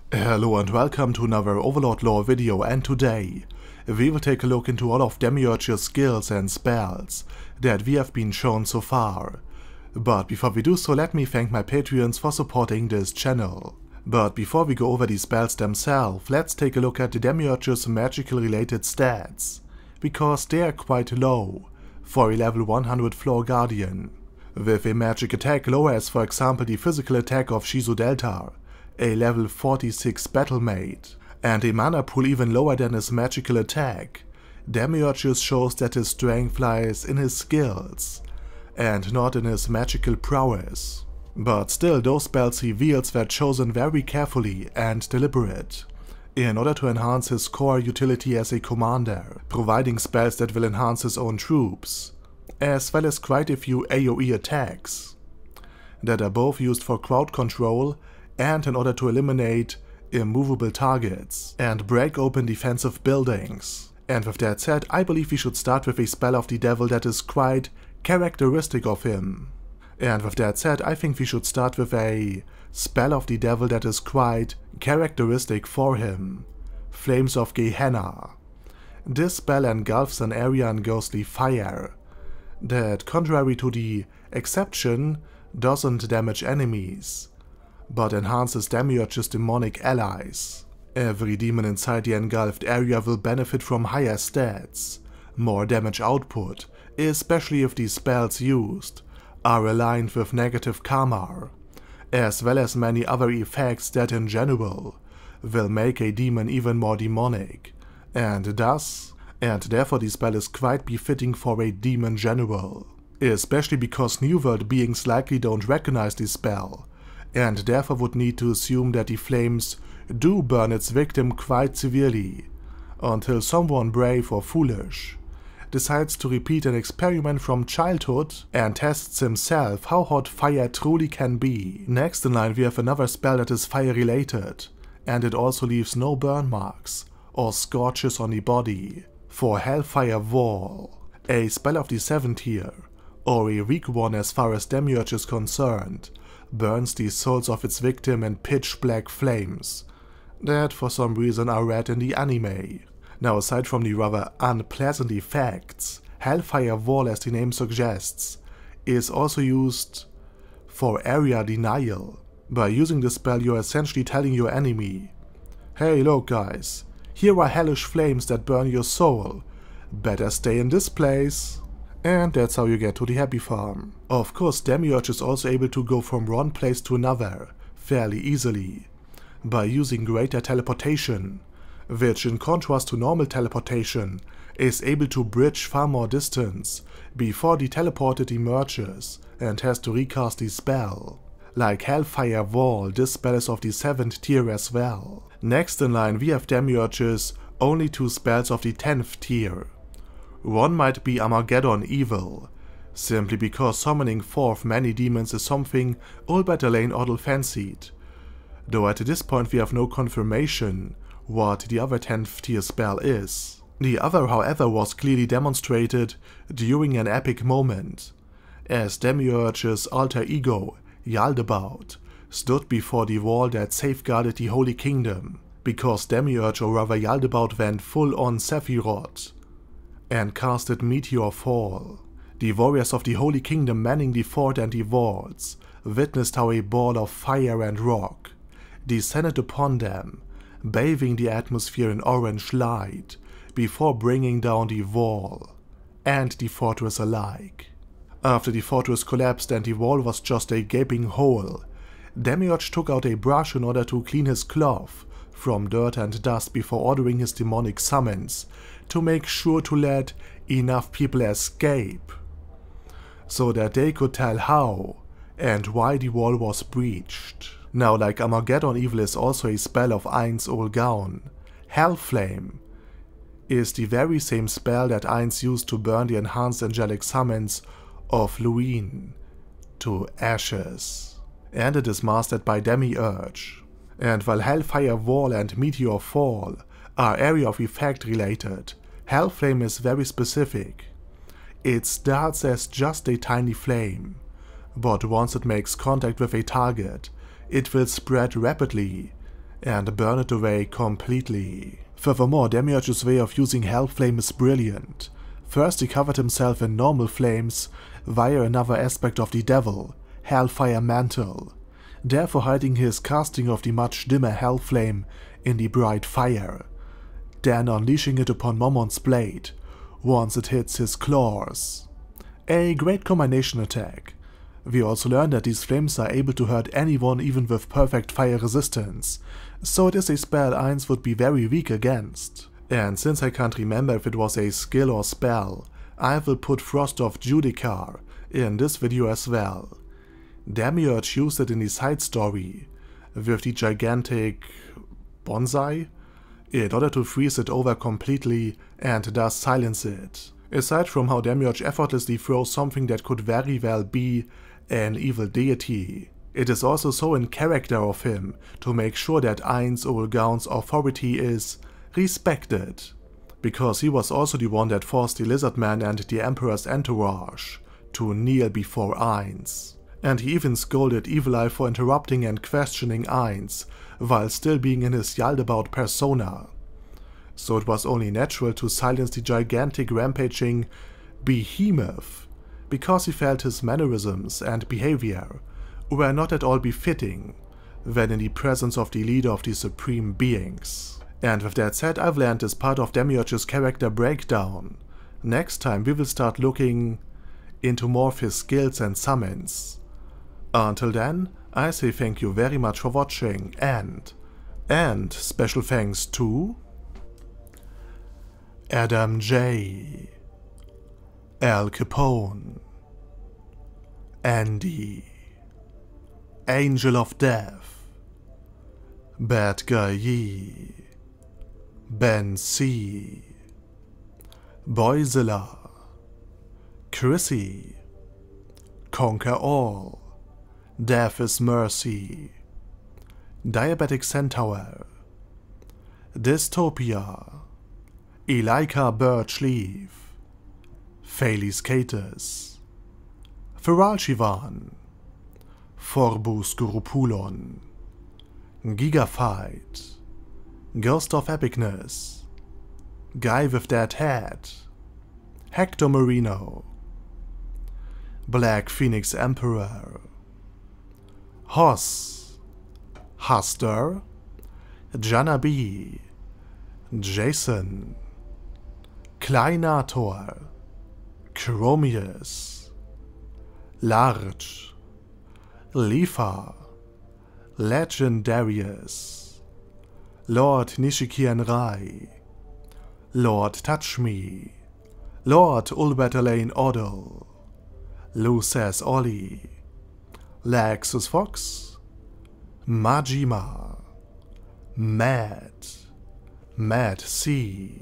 Hello and welcome to another Overlord lore video, and today we will take a look into all of Demiurge's skills and spells that we have been shown so far. But before we do so, let me thank my Patreons for supporting this channel. But before we go over the spells themselves, let's take a look at the Demiurge's magical related stats, because they are quite low for a level 100 Floor Guardian. With a magic attack low as for example the physical attack of Shizu Delta, a level 46 Battlemate, and a mana pool even lower than his magical attack, Demiurge shows that his strength lies in his skills, and not in his magical prowess. But still, those spells he wields were chosen very carefully and deliberate, in order to enhance his core utility as a commander, providing spells that will enhance his own troops, as well as quite a few AoE attacks, that are both used for crowd control and in order to eliminate immovable targets and break open defensive buildings. And with that said, I believe we should start with a spell of the devil that is quite characteristic of him. And with that said, I think we should start with a spell of the devil that is quite characteristic for him: Flames of Gehenna. This spell engulfs an area in ghostly fire that, contrary to the exception, doesn't damage enemies, but enhances Demiurge's demonic allies. Every demon inside the engulfed area will benefit from higher stats, more damage output, especially if the spells used are aligned with negative karma, as well as many other effects that in general will make a demon even more demonic, and therefore the spell is quite befitting for a demon general, especially because New World beings likely don't recognize the spell, and therefore would need to assume that the flames do burn its victim quite severely, until someone brave or foolish decides to repeat an experiment from childhood and tests himself how hot fire truly can be. Next in line we have another spell that is fire related, and it also leaves no burn marks or scorches on the body, for Hellfire Wall, a spell of the 7th tier, or a weak one as far as Demiurge is concerned, burns the souls of its victim in pitch black flames that for some reason are red in the anime. Now, aside from the rather unpleasant effects, Hellfire Wall, as the name suggests, is also used for area denial. By using this spell, you're essentially telling your enemy, "Hey, look guys, here are hellish flames that burn your soul, better stay in this place." And that's how you get to the Happy Farm. Of course, Demiurge is also able to go from one place to another fairly easily by using greater teleportation, which in contrast to normal teleportation is able to bridge far more distance before the teleported emerges and has to recast the spell. Like Hellfire Wall, this spell is of the 7th tier as well. Next in line we have Demiurge's only 2 spells of the 10th tier. One might be Armageddon Evil, simply because summoning forth many demons is something Ulbert Elaine Oddle fancied, though at this point we have no confirmation what the other 10th tier spell is. The other, however, was clearly demonstrated during an epic moment, as Demiurge's alter ego, Yaldabaoth, stood before the wall that safeguarded the Holy Kingdom, because Demiurge, or rather Yaldabaoth, went full on Sephiroth and casted Meteor Fall. The warriors of the Holy Kingdom manning the fort and the walls witnessed how a ball of fire and rock descended upon them, bathing the atmosphere in orange light before bringing down the wall and the fortress alike. After the fortress collapsed and the wall was just a gaping hole, Demiurge took out a brush in order to clean his cloth from dirt and dust before ordering his demonic summons to make sure to let enough people escape, so that they could tell how and why the wall was breached. Now, like Armageddon Evil is also a spell of Ainz Ol Gaun, Hellflame is the very same spell that Ainz used to burn the enhanced angelic summons of Luin to ashes, and it is mastered by Demiurge. And while Hellfire Wall and Meteor Fall are area of effect related, Hellflame is very specific. It starts as just a tiny flame, but once it makes contact with a target, it will spread rapidly and burn it away completely. Furthermore, Demiurge's way of using Hellflame is brilliant. First, he covered himself in normal flames via another aspect of the devil, Hellfire Mantle, therefore hiding his casting of the much dimmer Hellflame in the bright fire, then unleashing it upon Mommon's blade once it hits his claws. A great combination attack. We also learn that these flames are able to hurt anyone even with perfect fire resistance, so it is a spell Ainz would be very weak against. And since I can't remember if it was a skill or spell, I will put Frost of Judicar in this video as well. Demiurge used it in the side story with the gigantic bonsai in order to freeze it over completely and thus silence it. Aside from how Demiurge effortlessly throws something that could very well be an evil deity, it is also so in character of him to make sure that Ainz Ooal Gaunt's authority is respected, because he was also the one that forced the Lizardman and the Emperor's entourage to kneel before Ainz. And he even scolded Evil Eye for interrupting and questioning Ainz while still being in his Yaldabaoth persona. So it was only natural to silence the gigantic rampaging behemoth, because he felt his mannerisms and behavior were not at all befitting when in the presence of the leader of the supreme beings. And with that said, I've learned this part of Demiurge's character breakdown. Next time we will start looking into more of his skills and summons. Until then, I say thank you very much for watching, and special thanks to Adam J, Al Capone, Andy, Angel of Death, Bad Guy Yi, Ben C, Boyzilla, Chrissy, Conquer All, Death is Mercy, Diabetic Centaur, Dystopia, Elika Birchleaf, Phalis Catus, Feralchivan, Forbus Gurupulon, Gigafight, Ghost of Epicness, Guy with Dead Head, Hector Marino, Black Phoenix Emperor, Hoss, Huster, Jana B, Jason, Kleinator, Chromius, Large, Lifa, Legendarius, Lord Nishikian Rai, Lord Touch Me, Lord Ulbertalain Odell, Luces Ollie, Lexus Fox, Majima, Mad C,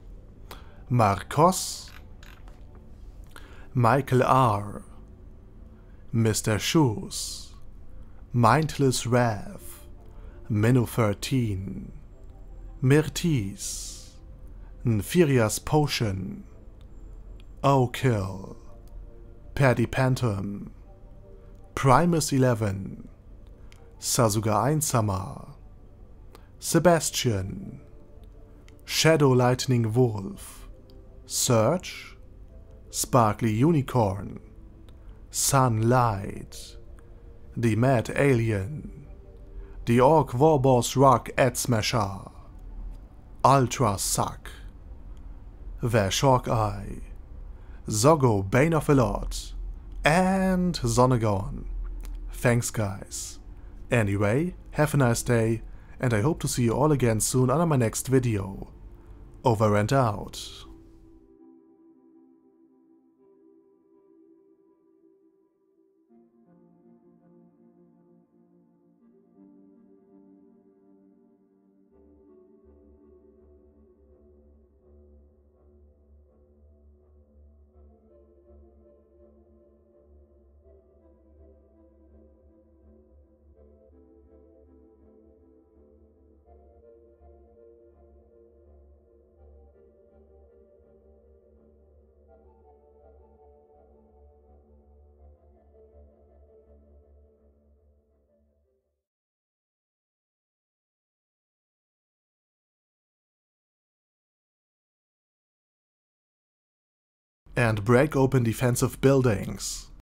Marcos, Michael R, Mr. Shoes, Mindless Wrath, Minnow 13, Myrtis, Nfiria's Potion, O'Kill, Paddy Pantom, Primus 11, Sasuga Einsama, Sebastian, Shadow Lightning Wolf, Surge, Sparkly Unicorn, Sunlight, The Mad Alien, The Orc Warboss Rock Ad Smasher, Ultra Suck, The Shock Eye, Zoggo Bane of Elot, and Zonagon. Thanks guys. Anyway, have a nice day, and I hope to see you all again soon on my next video. Over and out. and break open defensive buildings.